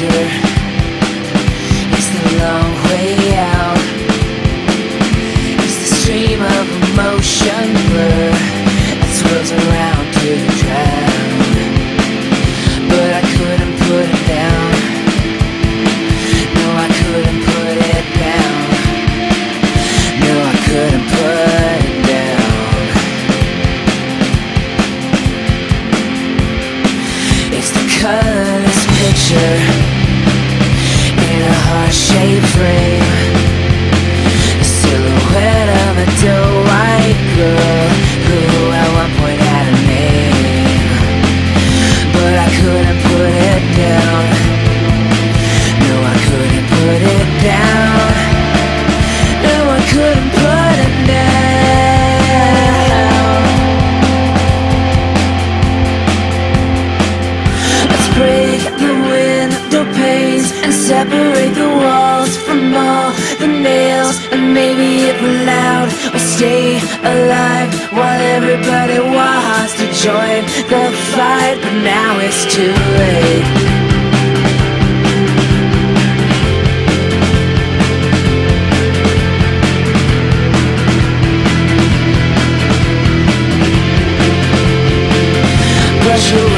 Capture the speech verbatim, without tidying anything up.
picture is the long way out. It's the stream of emotion blur that swirls around to the drown. But I couldn't put it down. No, I couldn't put it down. No, I couldn't put it down. It's the colorless picture in a heart-shaped frame, the silhouette of a doe-white girl who at one point had a name. But I couldn't put it down. No, I couldn't put it down. No, I couldn't put it down. Let's break the window panes and separate the walls from all the nails. And maybe if we're loud, we'll stay alive while everybody wants to join the fight. But now it's too late. Brush away